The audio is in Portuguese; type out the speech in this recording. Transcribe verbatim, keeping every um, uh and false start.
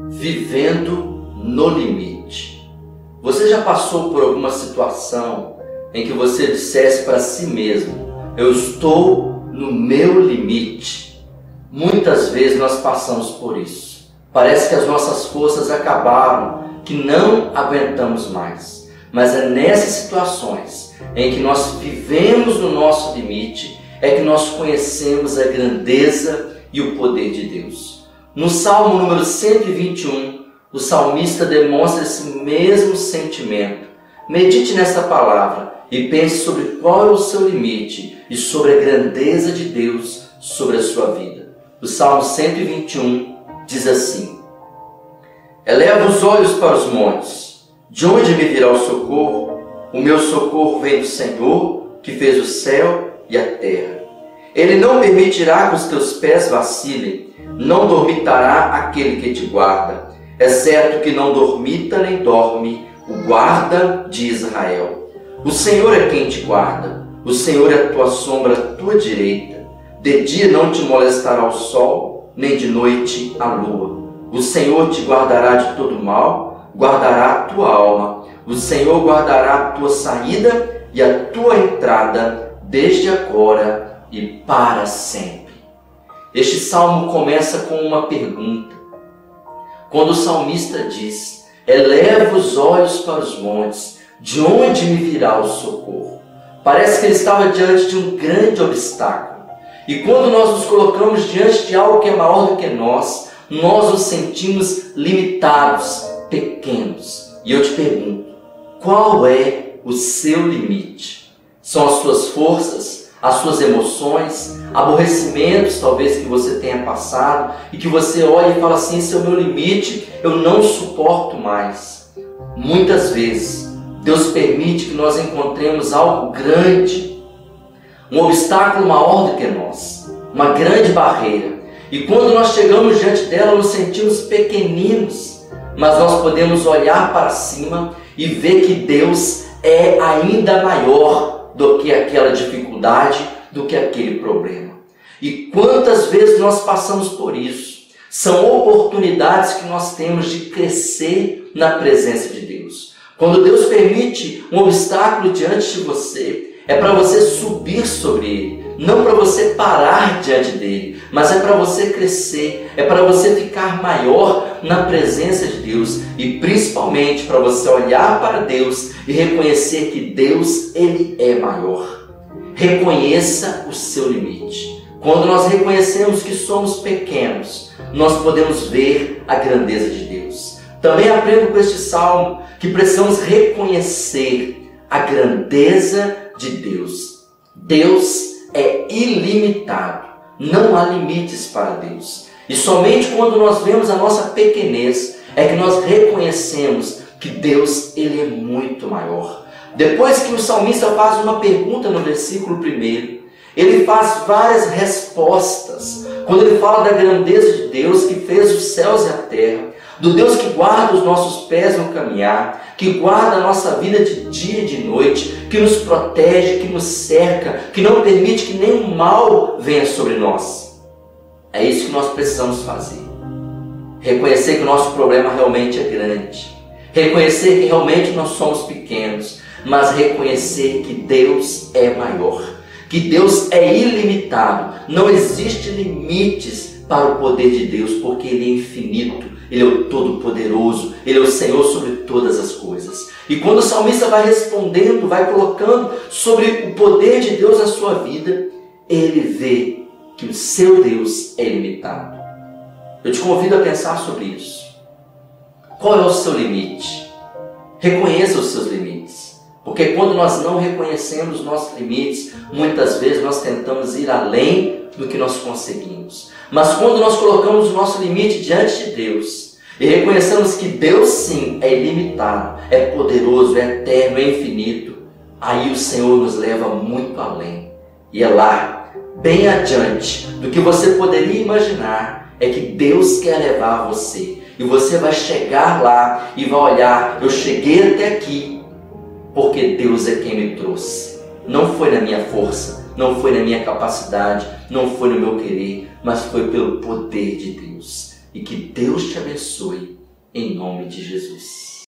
Vivendo no limite. Você já passou por alguma situação em que você dissesse para si mesmo: eu estou no meu limite? Muitas vezes nós passamos por isso. Parece que as nossas forças acabaram, que não aguentamos mais. Mas é nessas situações em que nós vivemos no nosso limite é que nós conhecemos a grandeza e o poder de Deus. No Salmo número cento e vinte e um, o salmista demonstra esse mesmo sentimento. Medite nessa palavra e pense sobre qual é o seu limite e sobre a grandeza de Deus sobre a sua vida. O Salmo cento e vinte e um diz assim: eleva os olhos para os montes, de onde me virá o socorro? O meu socorro vem do Senhor, que fez o céu e a terra. Ele não permitirá que os teus pés vacilem, não dormitará aquele que te guarda. É certo que não dormita nem dorme o guarda de Israel. O Senhor é quem te guarda, o Senhor é a tua sombra à tua direita. De dia não te molestará o sol, nem de noite a lua. O Senhor te guardará de todo mal, guardará a tua alma. O Senhor guardará a tua saída e a tua entrada, desde agora e para sempre. Este salmo começa com uma pergunta. Quando o salmista diz: eleva os olhos para os montes, de onde me virá o socorro? Parece que ele estava diante de um grande obstáculo. E quando nós nos colocamos diante de algo que é maior do que nós, nós nos sentimos limitados, pequenos. E eu te pergunto, qual é o seu limite? São as suas forças, as suas emoções, aborrecimentos talvez que você tenha passado e que você olha e fala assim: esse é o meu limite, eu não suporto mais. Muitas vezes Deus permite que nós encontremos algo grande, um obstáculo maior do que nós, uma grande barreira. E quando nós chegamos diante dela, nos sentimos pequeninos, mas nós podemos olhar para cima e ver que Deus é ainda maior do que aquela dificuldade, do que aquele problema. E quantas vezes nós passamos por isso? São oportunidades que nós temos de crescer na presença de Deus. Quando Deus permite um obstáculo diante de você, é para você subir sobre ele, não para você parar diante dele, mas é para você crescer, é para você ficar maior na presença de Deus e principalmente para você olhar para Deus e reconhecer que Deus, ele é maior. Reconheça o seu limite. Quando nós reconhecemos que somos pequenos, nós podemos ver a grandeza de Deus. Também aprendo com este salmo que precisamos reconhecer a grandeza de Deus. Deus é ilimitado, não há limites para Deus. E somente quando nós vemos a nossa pequenez é que nós reconhecemos que Deus, ele é muito maior. Depois que o salmista faz uma pergunta no versículo primeiro, ele faz várias respostas. Quando ele fala da grandeza de Deus que fez os céus e a terra, do Deus que guarda os nossos pés no caminhar, que guarda a nossa vida de dia e de noite, que nos protege, que nos cerca, que não permite que nenhum mal venha sobre nós. É isso que nós precisamos fazer. Reconhecer que o nosso problema realmente é grande. Reconhecer que realmente nós somos pequenos, mas reconhecer que Deus é maior, que Deus é ilimitado. Não existe limites para o poder de Deus, porque Ele é infinito, Ele é o Todo-Poderoso, Ele é o Senhor sobre todas as coisas. E quando o salmista vai respondendo, vai colocando sobre o poder de Deus na sua vida, ele vê que o seu Deus é ilimitado. Eu te convido a pensar sobre isso. Qual é o seu limite? Reconheça os seus limites. Porque quando nós não reconhecemos os nossos limites, muitas vezes nós tentamos ir além do que nós conseguimos. Mas quando nós colocamos o nosso limite diante de Deus e reconhecemos que Deus sim é ilimitado, é poderoso, é eterno, é infinito, aí o Senhor nos leva muito além. E é lá, bem adiante do que você poderia imaginar, é que Deus quer levar você. E você vai chegar lá e vai olhar: eu cheguei até aqui porque Deus é quem me trouxe. Não foi na minha força, não foi na minha capacidade, não foi no meu querer, mas foi pelo poder de Deus. e que Deus te abençoe, em nome de Jesus.